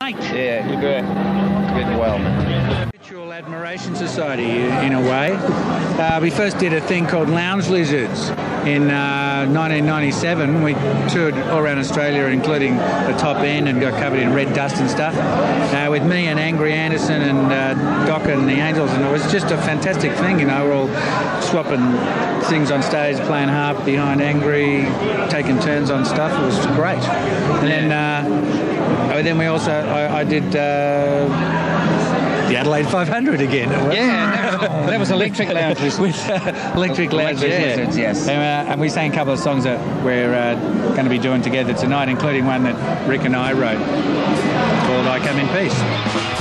mate? Yeah, you're good. Good well. Mutual Admiration Society, in a way. We first did a thing called Lounge Lizards in 1997. We toured all around Australia, including the top end, and got covered in red dust and stuff. With me and Angry Anderson and Doc and the Angels, and it was just a fantastic thing. We're all swapping things on stage, playing harp behind Angry, taking turns on stuff. It was great. And then we also, I did the Adelaide 500 again. Yeah, that was Electric Lounge Lizards. With Electric Lounge Lizards, yes. And we sang a couple of songs that we're going to be doing together tonight, including one that Rick and I wrote called I Come in Peace.